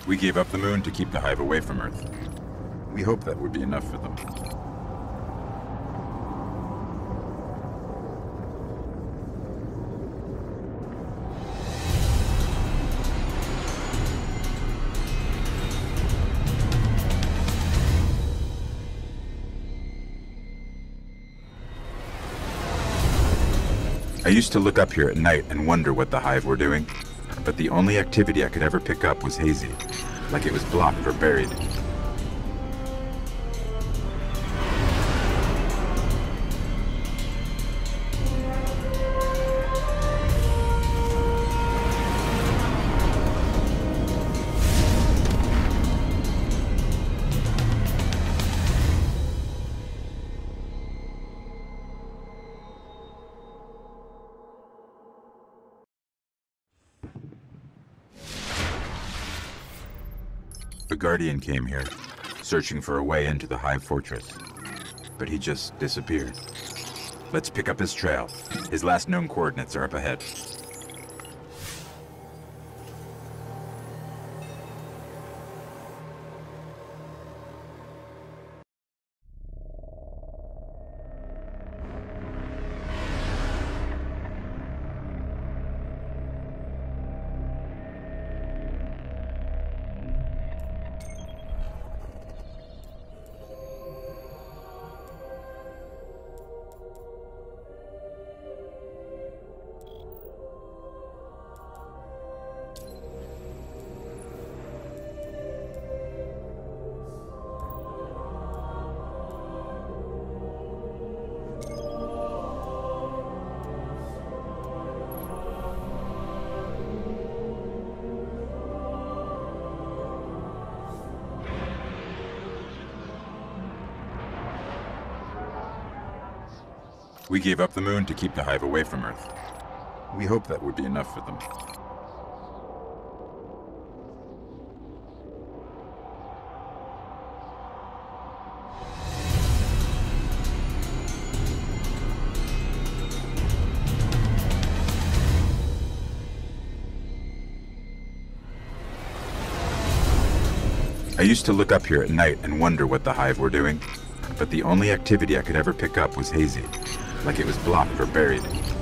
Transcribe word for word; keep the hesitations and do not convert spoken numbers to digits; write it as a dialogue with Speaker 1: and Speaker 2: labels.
Speaker 1: We gave up the moon to keep the hive away from Earth. We hoped that would be enough for them. I used to look up here at night and wonder what the hive were doing, but the only activity I could ever pick up was hazy, like it was blocked or buried. The Guardian came here, searching for a way into the Hive Fortress, but he just disappeared. Let's pick up his trail. His last known coordinates are up ahead. We gave up the moon to keep the hive away from Earth. We hoped that would be enough for them. I used to look up here at night and wonder what the hive were doing, but the only activity I could ever pick up was hazy, like it was blocked or buried.